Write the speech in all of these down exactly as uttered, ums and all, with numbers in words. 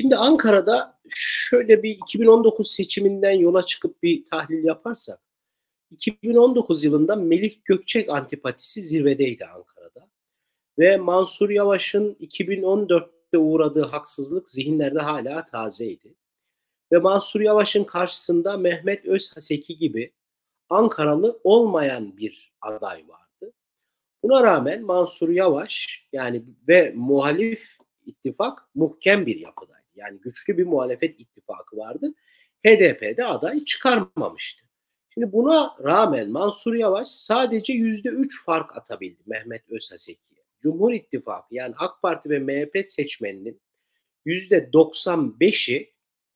Şimdi Ankara'da şöyle bir iki bin on dokuz seçiminden yola çıkıp bir tahlil yaparsak, iki bin on dokuz yılında Melih Gökçek antipatisi zirvedeydi Ankara'da. Ve Mansur Yavaş'ın iki bin on dörtte uğradığı haksızlık zihinlerde hala tazeydi. Ve Mansur Yavaş'ın karşısında Mehmet Özhaseki gibi Ankaralı olmayan bir aday vardı. Buna rağmen Mansur Yavaş yani ve muhalif ittifak muhkem bir yapıdaydı. Yani güçlü bir muhalefet ittifakı vardı. H D P'de aday çıkarmamıştı. Şimdi buna rağmen Mansur Yavaş sadece yüzde üç fark atabildi Mehmet Özhaseki'ye. Cumhur İttifakı yani AK Parti ve M H P seçmeninin yüzde doksan beşi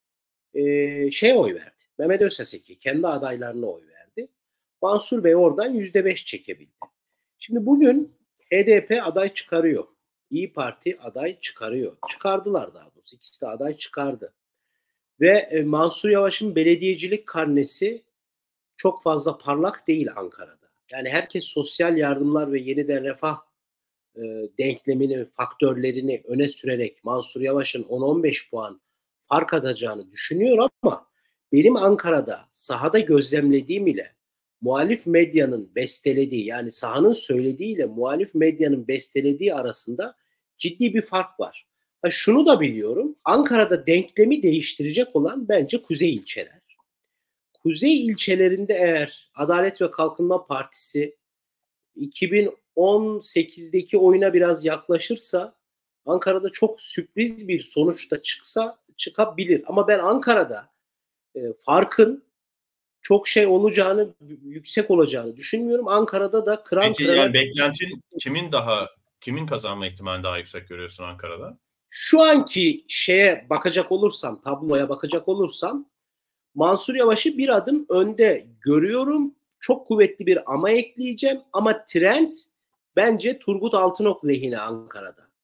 e, şey oy verdi. Mehmet Özhaseki kendi adaylarına oy verdi. Mansur Bey oradan yüzde beş çekebildi. Şimdi bugün H D P aday çıkarıyor. İyi Parti aday çıkarıyor. Çıkardılar daha doğrusu. İkisi de aday çıkardı. Ve e, Mansur Yavaş'ın belediyecilik karnesi çok fazla parlak değil Ankara'da. Yani herkes sosyal yardımlar ve yeniden refah e, denklemini, faktörlerini öne sürerek Mansur Yavaş'ın on on beş puan fark atacağını düşünüyor ama benim Ankara'da sahada gözlemlediğim ile muhalif medyanın bestelediği yani sahanın söylediğiyle muhalif medyanın bestelediği arasında ciddi bir fark var. Ha, şunu da biliyorum. Ankara'da denklemi değiştirecek olan bence kuzey ilçeler. Kuzey ilçelerinde eğer Adalet ve Kalkınma Partisi iki bin on sekizdeki oyuna biraz yaklaşırsa Ankara'da çok sürpriz bir sonuçta çıksa çıkabilir. Ama ben Ankara'da e, farkın çok şey olacağını, yüksek olacağını düşünmüyorum. Ankara'da da kıran Peki kırana... yani beklentin kimin daha kimin kazanma ihtimali daha yüksek görüyorsun Ankara'da? Şu anki şeye bakacak olursam, tabloya bakacak olursam Mansur Yavaş'ı bir adım önde görüyorum. Çok kuvvetli bir ama ekleyeceğim ama trend bence Turgut Altınok lehine Ankara'da.